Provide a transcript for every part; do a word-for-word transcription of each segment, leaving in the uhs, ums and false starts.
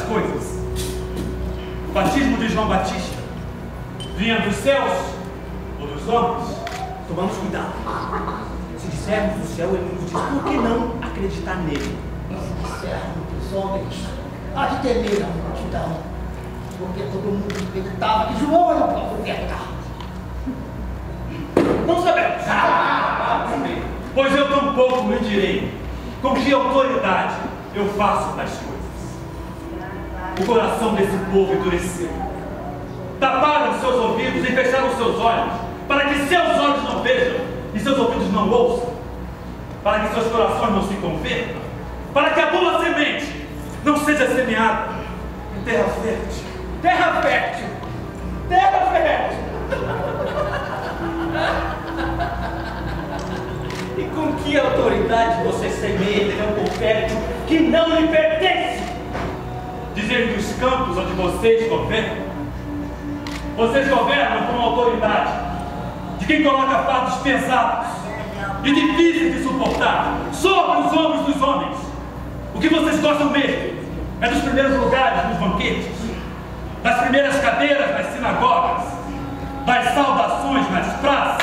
coisas. O batismo de João Batista vinha dos céus ou dos homens? Tomamos cuidado. Se dissermos do céu, ele nos diz por que não acreditar nele. Se dissermos dos homens, há de temer a multidão, porque todo mundo acreditava que João era o profeta. Não sabemos. Pois eu tampouco lhe direi com que autoridade eu faço tais coisas. O coração desse povo endureceu. Taparam seus ouvidos e fecharam seus olhos, para que seus olhos não vejam e seus ouvidos não ouçam, para que seus corações não se convertam, para que a boa semente não seja semeada em terra fértil. Terra fértil. Terra fértil. E com que autoridade você semeia campo fértil que não lhe pertence? Dizer dos campos onde vocês governam. Vocês governam com autoridade de quem coloca fardos pesados e difíceis de suportar sobre os ombros dos homens. O que vocês gostam mesmo é dos primeiros lugares nos banquetes, das primeiras cadeiras nas sinagogas, das saudações nas praças.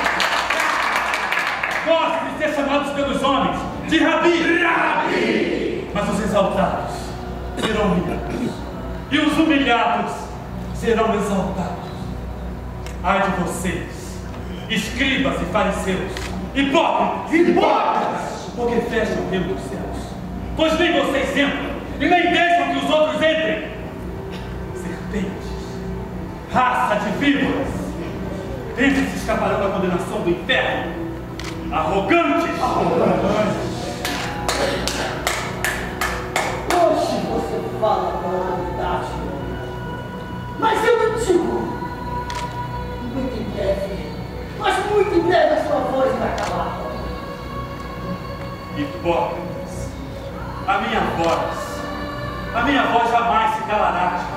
Gostam de ser chamados pelos homens de Rabi. Rabi! Mas os exaltados serão humilhados, e os humilhados serão exaltados. Ai de vocês, escribas e fariseus, hipócritas, hipócritas, porque fecham o reino dos céus, pois nem vocês entram, e nem deixam que os outros entrem. Serpentes, raça de víboras, eles escaparão da condenação do inferno. Arrogantes! Arrogantes! Hoje você fala com autoridade, mas eu lhe digo, muito em breve, mas muito em breve a sua voz vai calar. Hipócritas, a minha voz, a minha voz jamais se calará.